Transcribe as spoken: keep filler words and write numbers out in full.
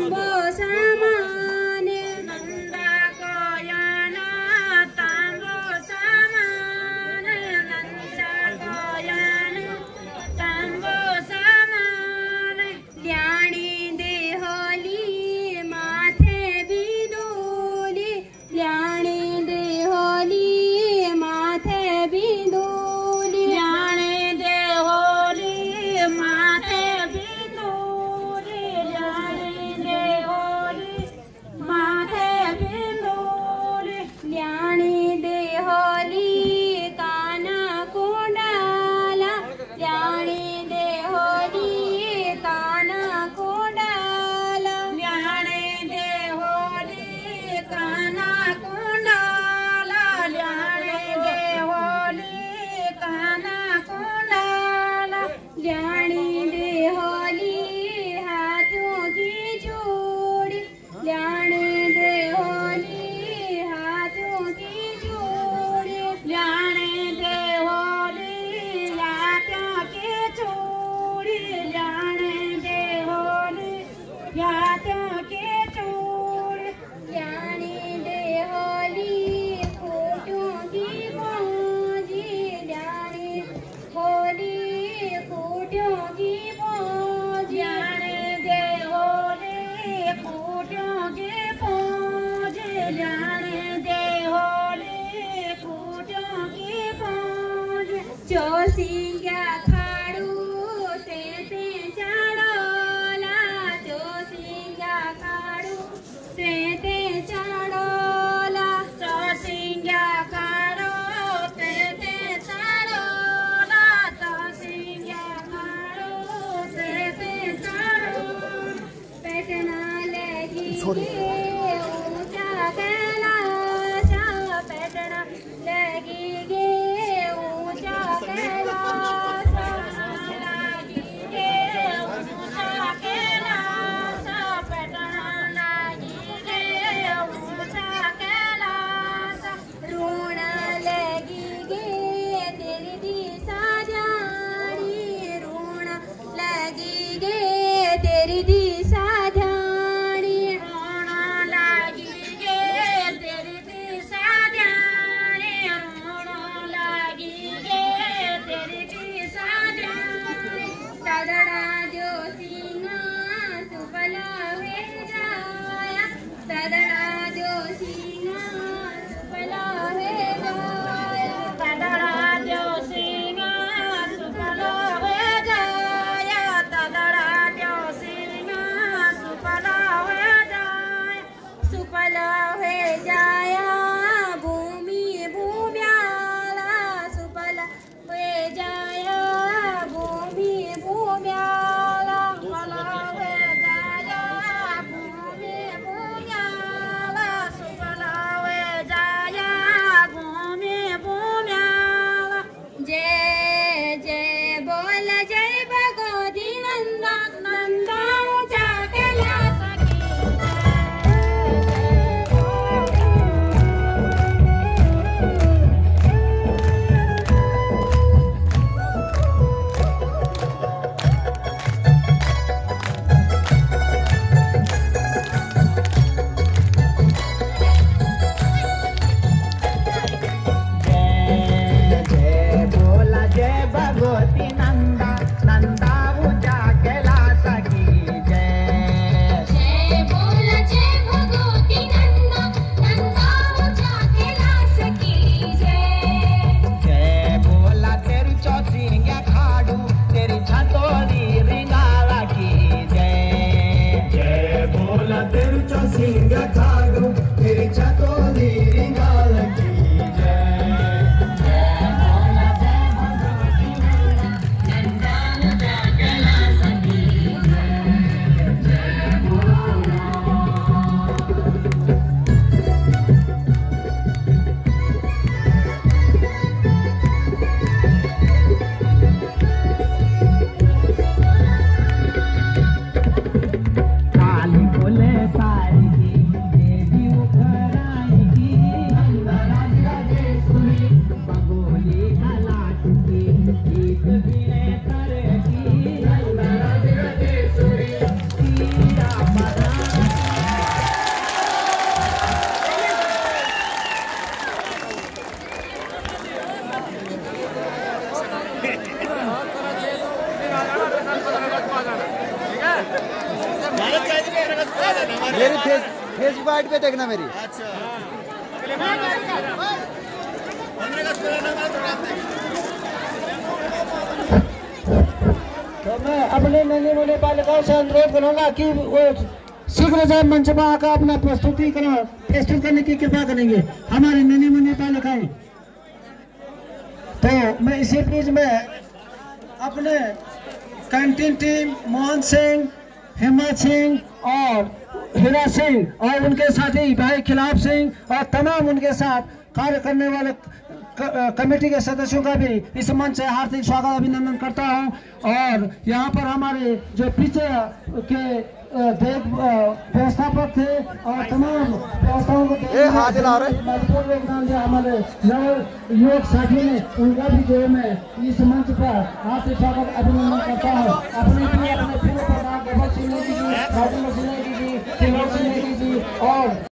तांबो समान नंदा कोयना तांबो समान नंदा कोयना तांबो समान ल्याणी देहोली माथे बिंदुली ल्याणी देहोली माथे बिंदुली ल्याणी देहोली माथे बिंदुली ल्याणी देहोली माथे बिंदुली ल्याणी देहोली काना कोंडाला ल्याणी देहोली काना कोंडाला ल्याणी देहोली काना कोंडाला ल्याणी देहोली काना कोंडाला ल्याणी देहोली हाथों की जोड़ी ल्याणी देहोली हाथों की जोड़ी ल्याणी देहोली हाथों की जोड़ी ल्याणी देहोली हाथों की जोड़ी ल्याणी देहोली खोटों की बाजी ल्याणी होली खोटों की बाजी ल्याणी देहोली खोटों की बाजी ल्याणी देहोली खोटों की बाजी जोसिया खाड़ू ते ते चाड़ोला जोसिया खाड़ू ते ते चाड़ोला जोसिया खाड़ू ते ते चाड़ोला जोसिया खाड़ू ते ते चाड़ोला पटना लगी ऊंचा कैलाश पटना लगी गे ऊंचा कैलाश लगी गे ऊंचा कैलाश पटना लगी गे ऊंचा कैलाश ऋण लगी गे तेरी दिशा जानी ऋण लगी गे तेरी दिशा जानी ऋण लगी गे मेरी फेस फेसबुक आईडी पे देखना मेरी। तो मैं अपने नन्ही मुन्नी बालिकाओं से अनुरोध करूंगा कि वो शीघ्र से मंच पर आकर अपना प्रस्तुति प्रस्तुत करने की कृपा करेंगे हमारी नन्ही मुन्नी बालिकाएं। तो मैं इसी बीच में अपने कैंटीन टीम मोहन सिंह, हिम्मत सिंह और हीरा सिंह और उनके साथी भाई खिलाफ सिंह और तमाम उनके साथ कार्य करने वाले कमेटी के सदस्यों का भी इस मंच से हार्दिक स्वागत अभिनंदन करता हूं। और यहाँ पर हमारे जो पीछे के देख व्यवस्थापक थे और तमाम व्यवस्थाओं को योगदान दिया हमारे युवक साथी ने, उनका भी जो मैं इस मंच पर हार्दिक स्वागत अभिनंदन करता हूँ। अपने